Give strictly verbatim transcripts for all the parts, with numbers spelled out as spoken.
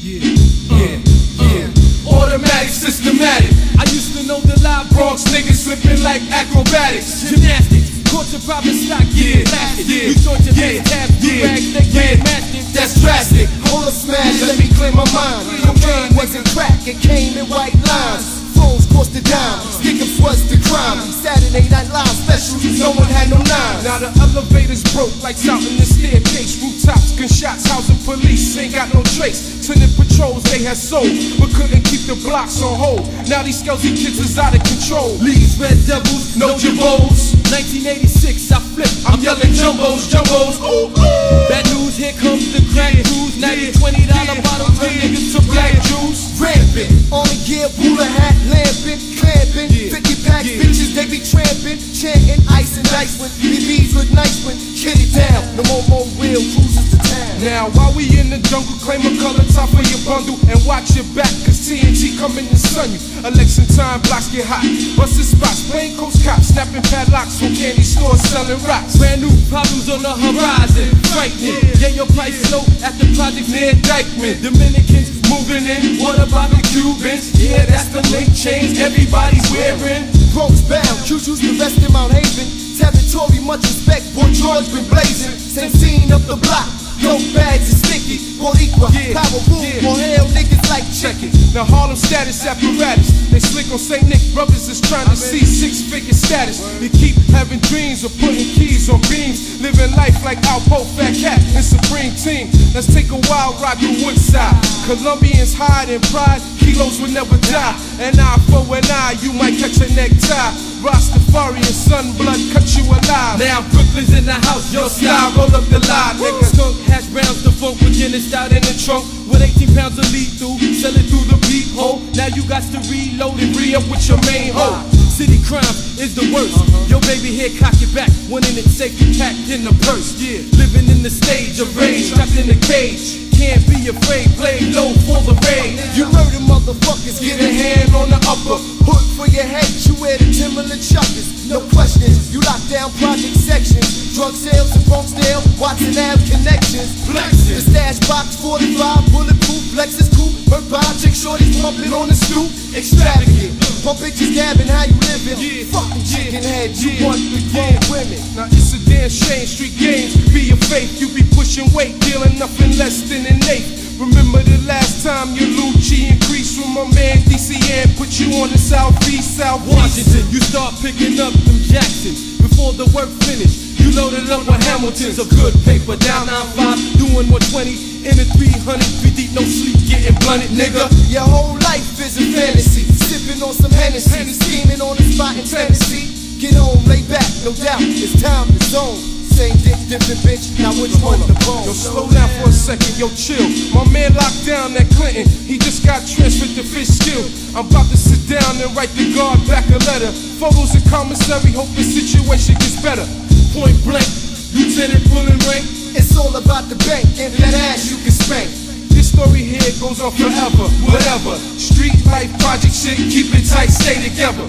Yeah, yeah, yeah. Automatic, systematic. I used to know the live Bronx niggas slipping like acrobatics. Gymnastics, caught your private stock, yeah, plastic. Yeah, you thought your yeah, tab, yeah, rags, they yeah, mastered. That's drastic. Hold up, smash, let me clear my mind. Cocaine wasn't crack, it came in white lines. Phones cost a dime, stickers was the crime. Saturday Night Live special, no one had no nines. Now the elevators broke, lights out in the staircase. Rooftops, gunshots, housing police ain't got no trace. Tenant patrols they had sold, but couldn't keep the blocks on hold. Now these skelzy kids is out of control. Leagues, Red Devils, no Jabos. nineteen eighty-six, I flip, I'm yelling jumbos, jumbos. Ooh, ooh. Bad news, here comes the crack juice. Now the twenty dollar bottle turn niggas to black juice. Rampant, only gear, booler hat, lamping, clamping, fifty pack yeah. bitches, they be tramping, chanting, ice and dice when B Bs look nice when kid it down. No more more real cruises to town. Now while we in the jungle, claim a color top for your bundle and watch your back, cause T N T coming to sun you. Election time, blocks get hot, busted spots, plain coast cops, snapping padlocks from candy stores selling rocks. Brand new problems on the horizon, frightening. Yeah, your price low at the project near Dykeman. Dominicans moving in, what about the Cubans? Yeah, that's the link change everybody's wearing. Bronx bound, Q Q's the best in Mount Haven. Territory, much respect, boy George been blazing. Same scene up the block, dope bags is sticky. Boricua, yeah, power boom, yeah. More hell niggas like check it. Now Harlem status apparatus, they slick on Saint Nick. Brothers is trying to see six figure status. They keep having dreams of putting keys on beams, living life like Alpo, Fat Cat, and Supreme Team. Let's take a wild ride to Woodside. Colombians hide in pride, kilos will never die. An eye for an eye, you might catch a necktie. Rastafari and Sunblood cut you alive. Now Brooklyn's in the house, your style, roll up the line, nigga. Skunk, hash browns, the funk with Guinness out in the trunk. With eighteen pounds of lethal, sell it through the peephole. Now you got to reload and re-up with your main hoe. City crime is the worst. Yo baby here, cock it back. One in it, safety packed in the purse. Yeah, living in the stage of rage, trapped in the cage. Can't be afraid, play low for the raid. You murder motherfuckers, get a hand on the upper. Hood for your head, you wear the Timberland chuckers. No questions, you lock down project sections. Drug sales and Bronxdale, Watson Ave connections. The stash box, forty-five, bulletproof, Lexus coupe. Her chick shorties pumping on the stoop. Extravagant, pump bitches dabbing how you living. Yeah. Fucking chicken head, you yeah. want the grown yeah. women. Now it's a damn shame, street games be your faith. You be pushing weight, dealing nothing less than an eighth. Remember the last time your Lucci increased from my man D C and put you on the southeast, southwest Washington. You start picking up them Jacksons before the work finished. You loaded up with Hamiltons, a good paper down nine five, doing one twenty in a three hundred, three deep, no sleep, getting blunted, nigga. Your whole life is a fantasy, sipping on some Hennessy, scheming on the spot in Tennessee. Get home, lay back, no doubt, it's time to zone. Same dick, different bitch, now which one the bone? Yo, slow down for a second, yo, chill. My man locked down at Clinton, he just got transferred to Fishkill. I'm about to sit down and write the guard back a letter. Photos in commissary, hope the situation gets better. Point blank, lieutenant pulling rank. It's all about the bank and that ass you can spank. This story here goes on forever, whatever. Street life, project shit, keep it tight, stay together.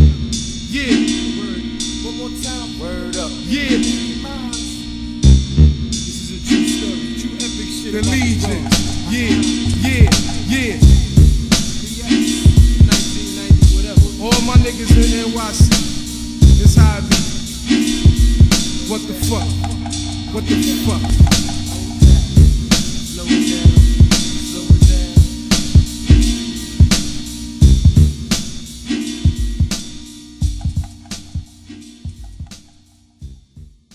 Yeah. Word. One more time. Word up. Yeah. The Legion, yeah, yeah, yeah. nineteen ninety, whatever. All my niggas in N Y C, this how it be. What the fuck? What the fuck?